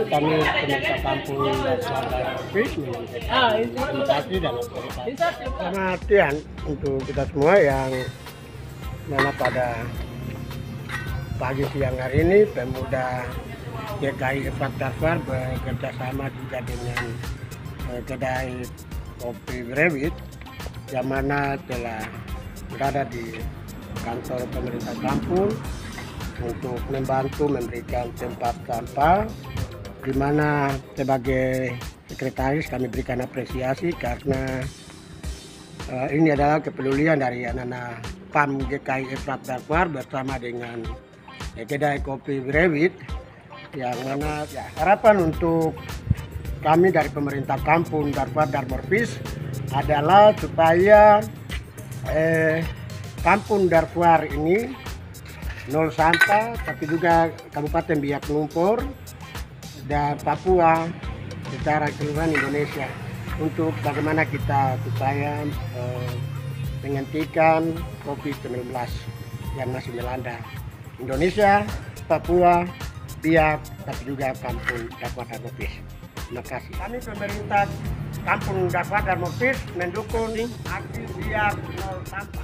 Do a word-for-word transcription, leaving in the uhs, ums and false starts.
kami pemerintah kampung Selatan Office terima kasih dan selamat siang untuk kita semua yang mana pada pagi siang hari ini pemuda G K I Efrat Darfar bekerja sama juga dengan eh, kedai kopi Brewit yang mana telah berada di kantor pemerintah kampung untuk membantu memberikan tempat sampah, di mana sebagai sekretaris kami berikan apresiasi karena uh, ini adalah kepedulian dari anak-anak P A M G K I Efrat Darfar bersama dengan eh, kedai kopi Brewit yang mana ya, harapan untuk kami dari pemerintah kampung Darfar Darmorvis adalah supaya eh, kampung Darfar ini nol sampah, tapi juga Kabupaten Biak Numfor dan Papua secara keseluruhan Indonesia untuk bagaimana kita supaya eh, menghentikan covid sembilan belas yang masih melanda Indonesia, Papua, Biak, tapi juga kampung Darfar Darmorvis. Terima kasih. Kami pemerintah kampung Darfar Darmorvis mendukung aksi Biak nol sampah.